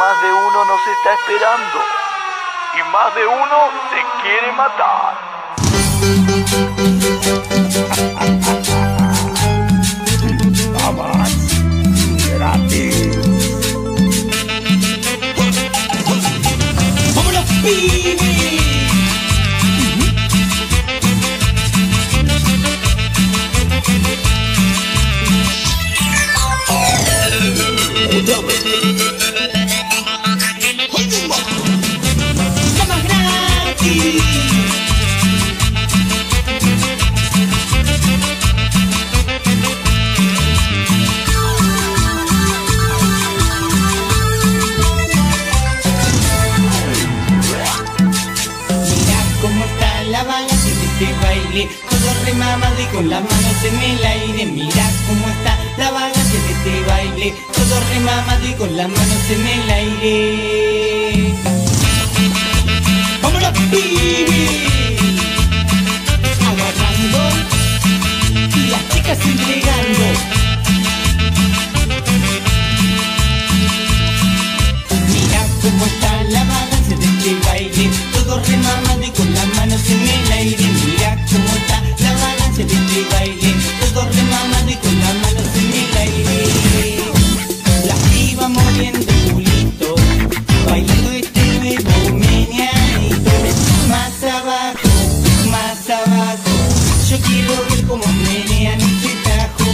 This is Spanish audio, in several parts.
más de uno nos está esperando y más de uno te quiere matar. ¡Vamos! ¡Gratis! ¡Vámonos, pibes! ¡Vamos gratis! Este baile, todo remamado y con las manos en el aire. Mira cómo está la vagancia de este baile, todo remamado y con las manos en el aire. ¡Vámonos, pibes! Agarrando y las chicas entregando. Mira cómo está la vagancia de este baile, todo remamado y con las manos en el aire. Mira cómo está la vagancia de este baile, todo remamado y con las manos en el aire. Las pibas moviendo el culito, bailando este nuevo meneadito. Más abajo, yo quiero ver cómo menean este tajo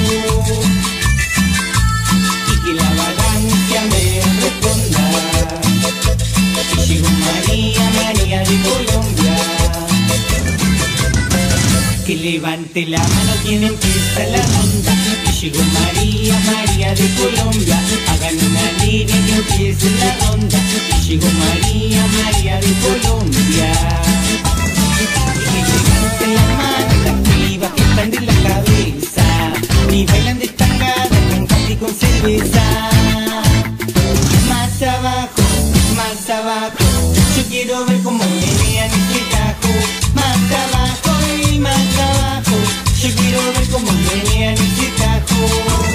y que la vagancia me responda. Y llegó María, María de Colombia. Que levante la mano quien empieza la ronda. Y llegó María, María de Colombia. Hagan una línea que empiece la ronda. Y llegó María, María de Colombia. Y que levanten las manos las pibas que están de la cabeza y bailan destangada con café y con cerveza. Más abajo, yo quiero ver cómo menean este tajo. Más abajo, yo quiero ver cómo menean este tajo.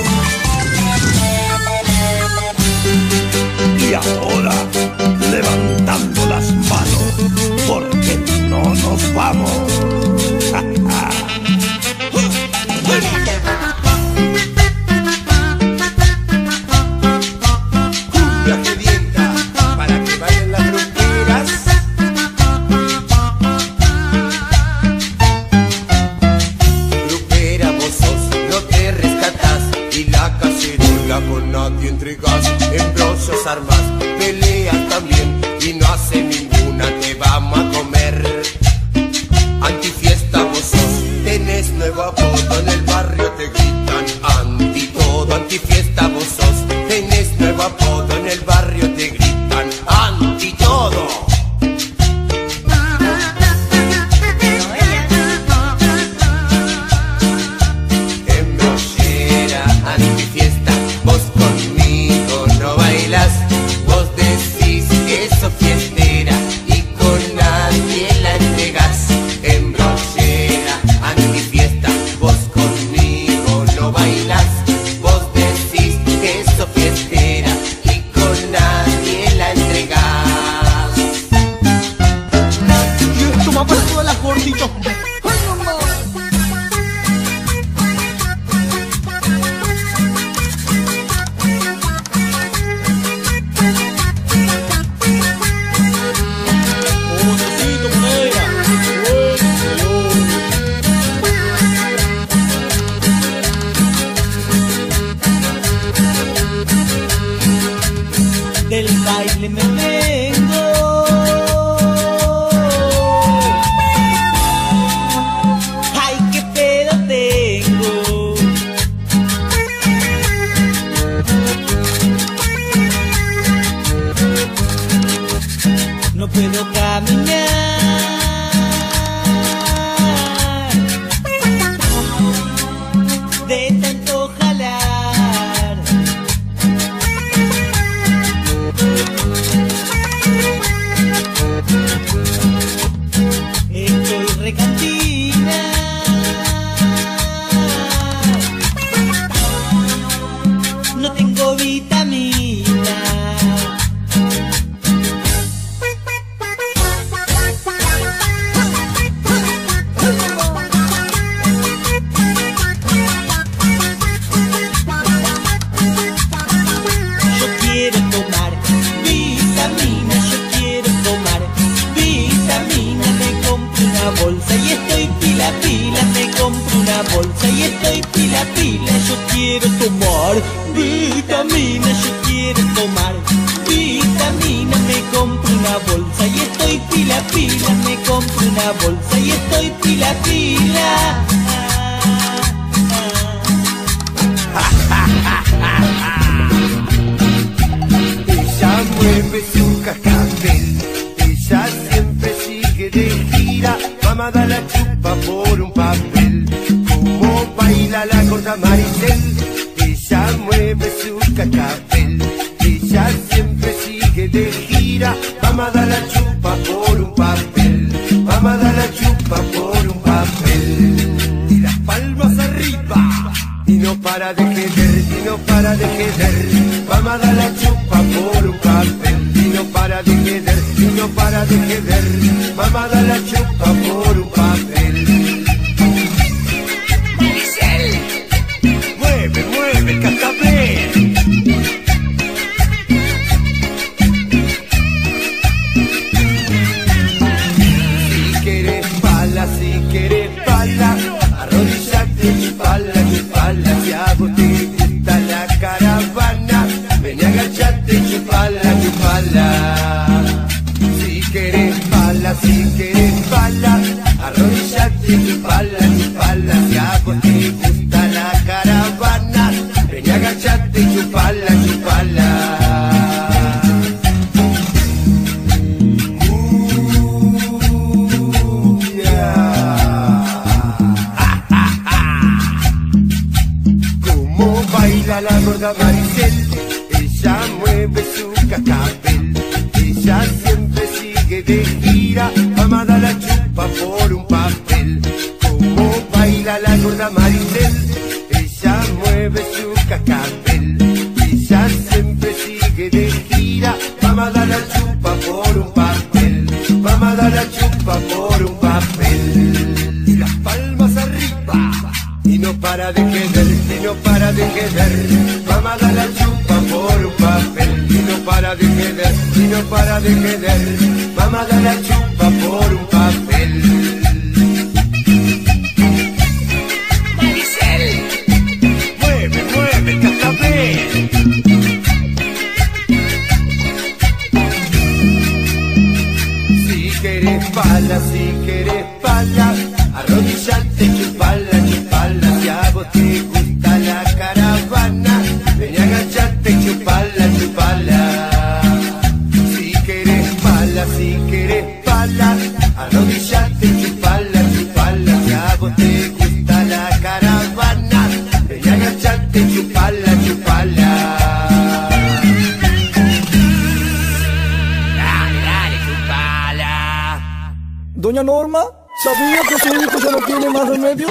Y ahora, levantando las manos, porque no nos vamos. Cumbia sedienta, para que bailen las rumberas. Grupera vos sos, no te rescatas, y la cacerola con nadie entregas. Embrollos armas, peleas también, y no hace ninguna, te vamos a comer. Antifiesta vos sos, tenés nuevo apodo, en el barrio te gritan anti todo. Antifiesta vos sos, tenés nuevo apodo, en el barrio te gritan anti todo. Embrollera, antifiesta, vos conmigo no bailas. Vos decís que sos fiestera y con nadie la entregas. Embrollera, antifiesta, vos conmigo no bailas. Vos decís que sos fiestera y con nadie la entregas. Y esto va para todas las gorditas. Del baile me vengo, ay qué pedo tengo. No puedo caminar de tanto jalar. Estoy recantina, no tengo vitamina. bolsa y estoy pila pila, me compro una bolsa y estoy pila pila. Yo quiero tomar vitamina, yo quiero tomar vitamina, me compro una bolsa y estoy pila pila, me compro una bolsa y estoy pila pila. Ella mueve su cascabel, ella siempre sigue de gira. Mamá da la chupa por un papel, como baila la gorda Maricel. Ella mueve su cascabel, ella siempre sigue de gira. Mamá da la chupa por un papel, mamá da la chupa por un papel. Y las palmas arriba, y no para de querer, y no para de querer. Mamá da la chupa por un papel, y no para de querer, y no para de querer. Mamá da la chupa por un papel. Maricel, mueve, mueve el cascabel. Si quieres pala, arrodillate, chupala, chupala. Si a vos te gusta la caravana, ven y agachate, chupala, chupala. Si quieres pala, arrodillate, chupala, chupala. Si a vos te gusta la caravana, ven y agachate, chupala, chupala. Baila la gorda Maricel, ella mueve su cascabel, ella siempre sigue de gira. Mamá da la chupa por un papel, como baila la gorda Maricel, ella mueve su cascabel, ella siempre sigue de gira. Mamá da la chupa por un papel, mamá da la chupa por un papel. Y las palmas arriba, y no para de querer, y no para de querer. Mamá da la chupa por un papel, y no para de querer, y no para de querer. Mamá da la chupa por un papel. Maricel, mueve, mueve el cascabel. Si querés pala, arrodillate, chupala, chupala. Si a vos te gusta la caravana, ven y agachate, chupala, chupala. Si querés pala, arrodillate, chupala, chupala. Si a vos te gusta la caravana, ven y agachate, chupala, chupala. Dale, dale, chupala. Doña Norma, ¿sabía que su hijo ya no tiene más remedio?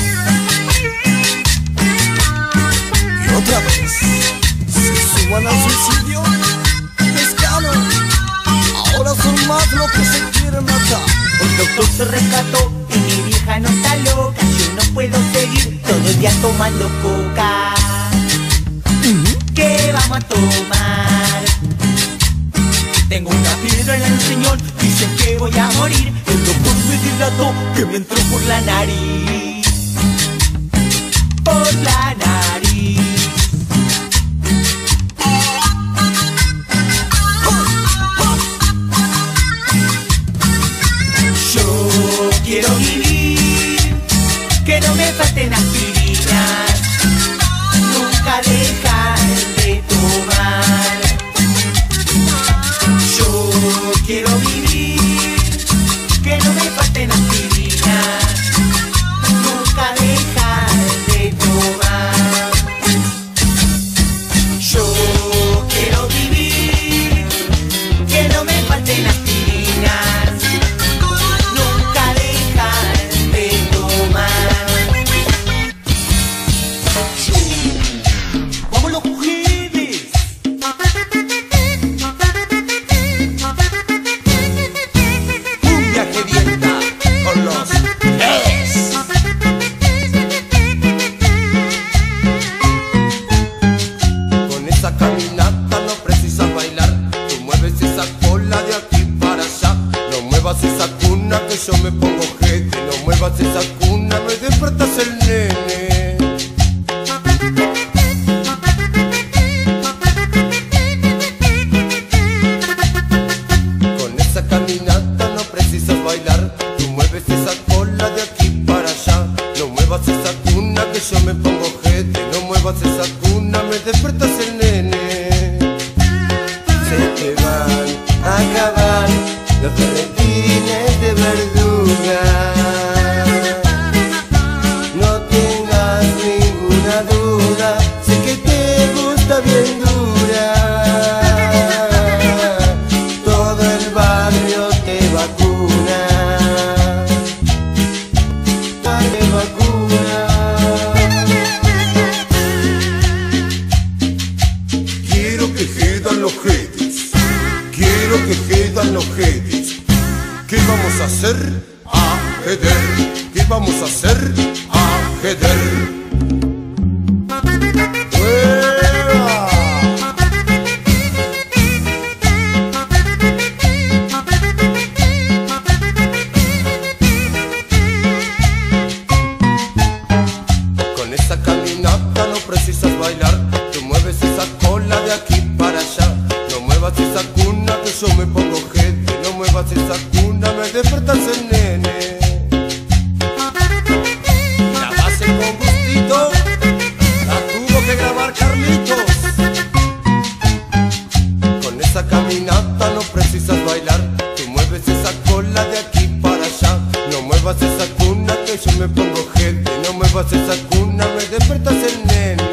Y otra vez, se suban al suicidio. Pescado, ahora son más los que se quieren matar. Un doctor se rescató y mi vieja no está loca. Yo no puedo seguir todo el día tomando coca. ¿Qué vamos a tomar? Tengo una piedra en el riñón, dicen que voy a morir. El doctor me dilató que me entró por la nariz. Por la nariz. Yo quiero vivir, que no me falten aspirinas, nunca dejar de tomar. Yo quiero vivir, que no me falten aspirinas, nunca dejar de tomar. Yo quiero vivir, que no me falten aspirinas, nunca dejar de tomar. me pongo ojete. No muevas esa cuna, me despertas el nene. Con esa caminata no precisas bailar. Tú mueves esa cola de aquí para allá. No muevas esa cuna que yo me pongo ojete. No muevas esa cuna, me despertas el nene. Se te van a acabar los berretines de verduga. No tengas ninguna duda, sé que te gusta bien dura. Todo el barrio te vacuna, te vacuna. Quiero que quedan los jetes, quiero que quedan los jetes. ¿Qué vamos a hacer? Ajedrez. ¿Qué vamos a hacer? Ajedrez. Con esa caminata no precisas bailar. Tú mueves esa cola de aquí para allá. No muevas esa cuna que yo me pongo gente. No muevas esa cuna, me despertas el nene. La base con gustito la tuvo que grabar Carlitos. Con esa caminata no precisas bailar. Tú mueves esa cola de aquí para allá. No muevas esa cuna que yo me pongo gente. No muevas esa cuna, me despertas el nene.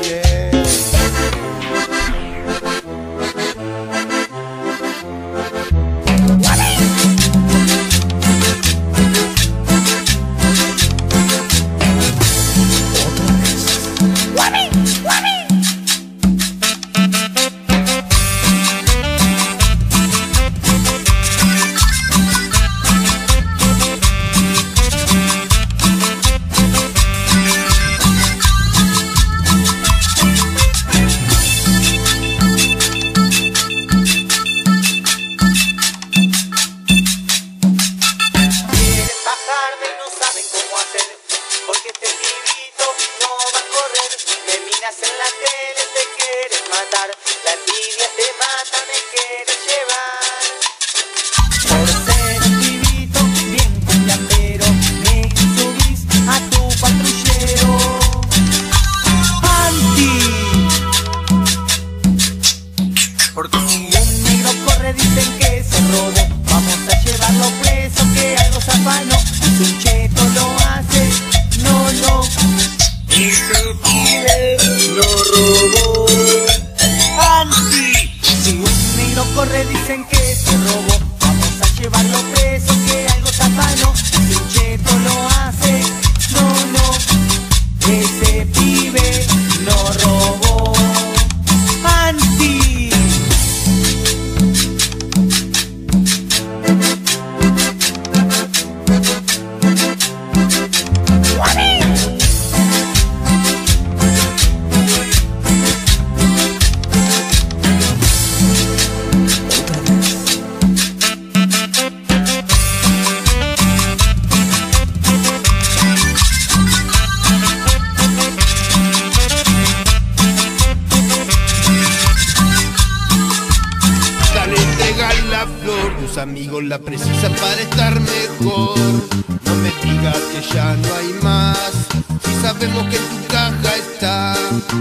Amigos la precisan para estar mejor. No me digas que ya no hay más, si sabemos que en tu caja está.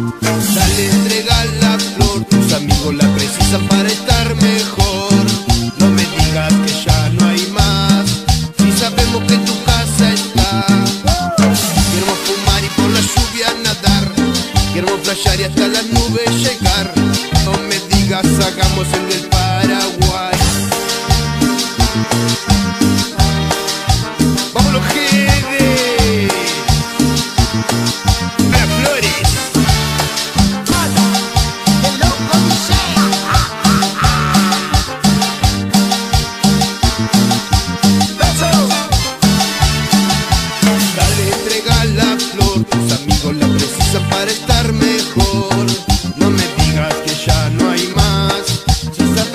Dale, entrega la flor, tus amigos la precisan para estar mejor. No me digas que ya no hay más, si sabemos que en tu casa está. Queremos fumar y por la lluvia nadar, queremos playar y hasta las nubes llegar. No me digas hagamos el del Paraguay. ¡Vamos los Jedes! ¡Para Flores! Dale, entrega la flor, tus amigos la precisan para estar mejor. No me digas que ya no hay más, si sabes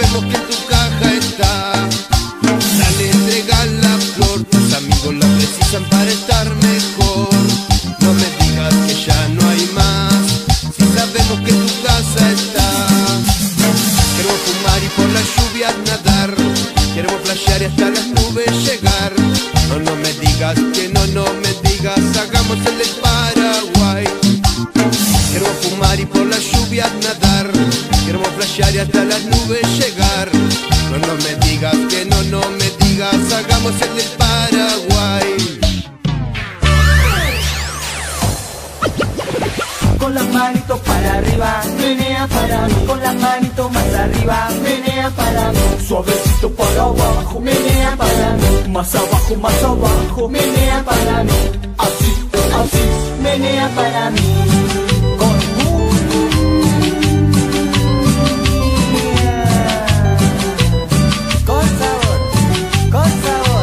digas que no, no me digas, hagamos el del Paraguay. Queremos fumar y por las lluvias nadar, queremos flashear y hasta las nubes llegar. No, no me digas que no, no me digas, hagamos el del Paraguay. Con las manitos para arriba, menea para mí. Con las manitos más arriba, menea para mí. Suavecito para abajo, menea para mí. Más abajo, menea para mí. Así, así, menea para mí. Con sabor, con sabor.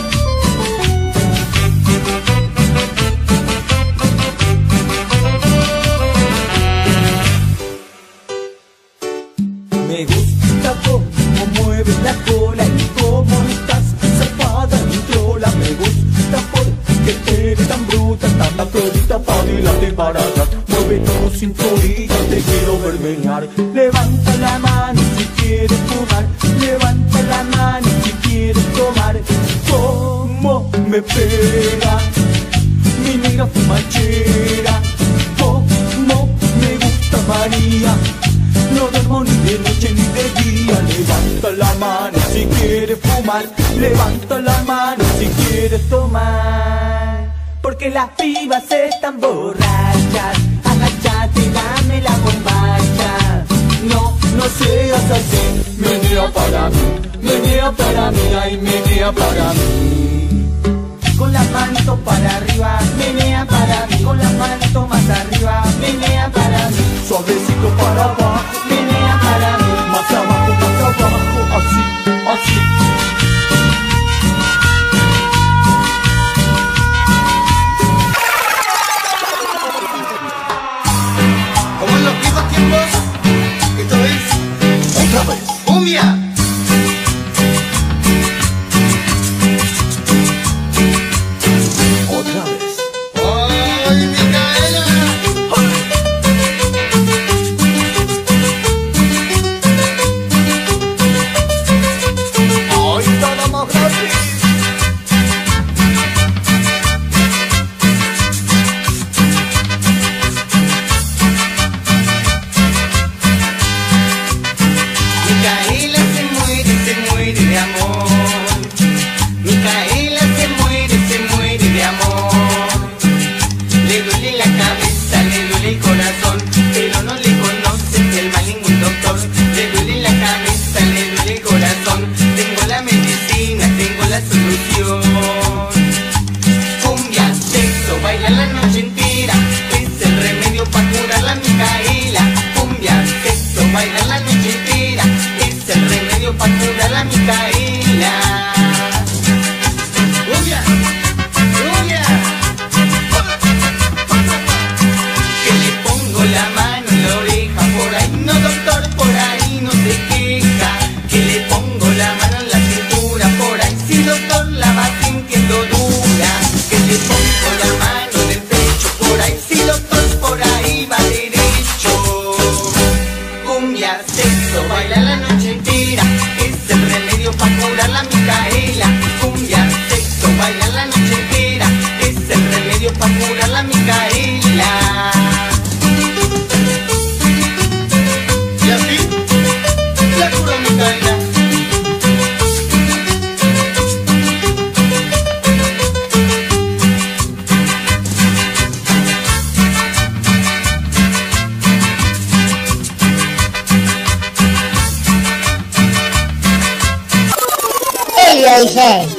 Me gusta cómo mueves la cola y cómo estás zapada y trola. Me gusta porque eres tan bruta, tan naturita para adelante y para atrás. Mueve tu cinturilla, te quiero ver menear. Levanta la mano si quieres fumar, levanta la mano si quieres tomar. Cómo me pega mi negra fumachera, cómo me gusta María. No duermo ni de noche ni de día. Levanta la mano si quieres fumar, levanta la mano si quieres tomar. Porque las pibas están borrachas, agachate y dame la bombacha. No, no seas así, menea para mí, ay menea para mí. Con las manitos para arriba, menea para mí. Con las manitos más arriba, menea para mí. Suavecito para abajo, menea para mí. Más abajo, así, así. Como en los viejos tiempos, esto es otra vez cumbia. DJ